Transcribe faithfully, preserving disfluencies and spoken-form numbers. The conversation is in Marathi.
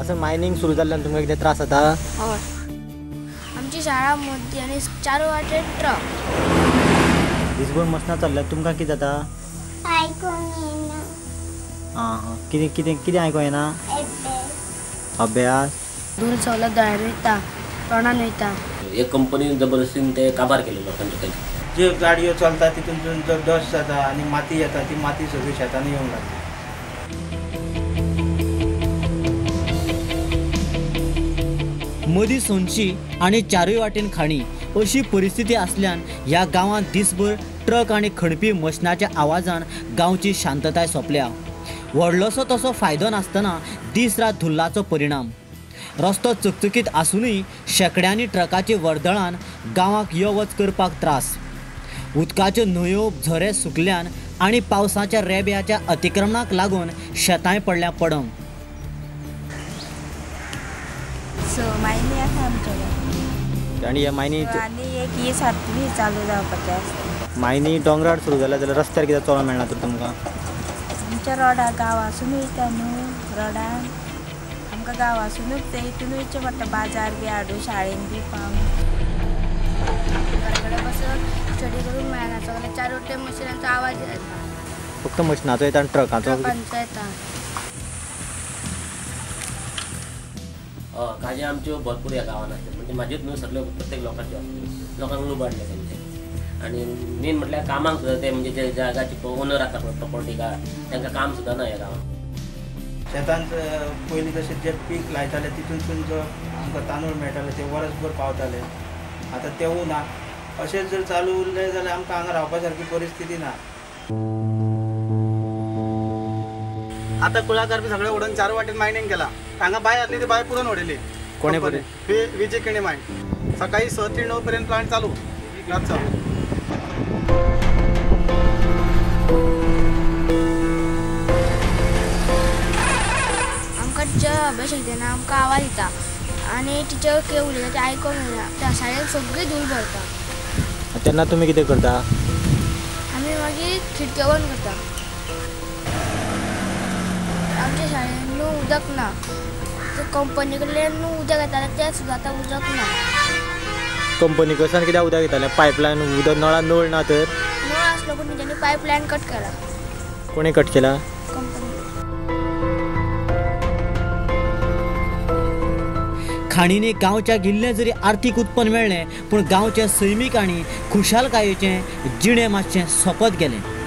हांगासर मायनिंग सुरू जाल्ल्यान तुमकां कितें त्रास जाता? हय, आमची शाळा मदीं आनी चार वाटेन ट्रक. दिसभर मसनां चल्ल्यात तुमकां कितें जाता? आयकूंक येना. आं हां, कितें कितें कितें आयकूंक येना? अभ्यास. दूर सवलत दोळ्यार वयता, तोंडान वयता. एक कंपनीन जबरदस्तीन ते काबार केले लोकांचे. ज्यो गाडयो चलता तितून जो डस्ट जाता आनी माती येता ती माती सगळी शेतांनी येवंक लागता. मदीं सोनशी आनी चारूय वाटेन खाणी अशी परिस्थिती आसल्यान ह्या गांवांत दिसभर ट्रक आनी खणपी मशिनाच्या आवाजान गांवची शांतताय सोंपल्या. व्हडलोसो तसो फायदो नासतना दीस रात धुल्लाचो परिणाम. रस्तो चकचकीत आसुनूय शेकड्यांनी ट्रकाची वर्दळान गांवाक यो वच करपाक त्रास. उदकाच्यो न्हंयो झरे सुकल्यान आनी पावसाच्या रेब्याच्या अतिक्रमणाक लागून शेतांय पडल्या पडम. स मायनी आसा आमच्या आनी ह्या मायनी आनी एक ही सातवी चालू जावपाचें आसता. मायनी दोंगरार सुरू जाल्या जाल्यार रस्त्यार कित्याक चलोवंक मेळना तर तुमकां? आमच्या रोडार गांवांसून वयता न्हू रोडान आमकां गांवांसूनच ते हितून वयचें पडटा बाजार बी हाडूं शाळेन बी पावून. घरा कडेन बसून स्टडी करूंक मेळना सगळे चार वटेन मशिनाचो आवाज येता. फक्त मशिनाचो येता आनी ट्रकाचो ट्रकांचो येता. काजी आमच्यो भरपूर ह्या गांवांत आसतात म्हणजे म्हाजेच न्हू सगळे प्रत्येक लोकांच्यो आसतात. लोकांक लुबाडले तेंचे आनी मेन म्हटल्यार कामाक सुद्दां ते म्हणजे जे जागाचे ओनर आसा पळय प्रॉपर्टीकार तांकां काम सुद्दां ना ह्या गांवांत. शेतांत पयलीं तशें जे पीक लायताले तितूनसून जो आमकां तांदूळ मेळटाले ते वर्सभर पावताले. आतां तेवूय ना. अशेंच जर चालू उरलें जाल्यार आमकां हांगा रावपा सारकी परिस्थिती ना. आता कुळाकार बी सगळे उडून चार वाटेन मायनिंग केला. हांगा बाय आसली ती बाय पुरून उडयली. कोणे बरे? विजी किणी मायन सकाळी स ते णव पर्यंत प्लांट चालू रातचो. आमकां टिचर अभ्यास येतना आमकां आवाज येता आनी टिचर कितें उलयता तें आयकोंक मेळना. त्या शाळेन सगळी धूळ भरता. तेन्ना तुमी कितें करता? आमी मागीर खिडक्यो बंद करता. आमच्या शाळेन न्हू उदक ना. कंपनी कडल्यान न्हू उदक येतालें तें सुद्दां आतां उदक ना. कंपनी कडच्यान कित्याक उदक येतालें? पायपलायन उदक नळान नळ ना तर? नळ आसलो पूण तेंच्यांनी पायपलायन कट केला. कोणी कट केला? कंपनी. खाणींनी गांवच्या गिल्लें जरी आर्थीक उत्पन्न मेळ्ळें पूण गांवच्या सैमीक आनी खुशालकायेचें जिणें मातशें सोंपत गेलें.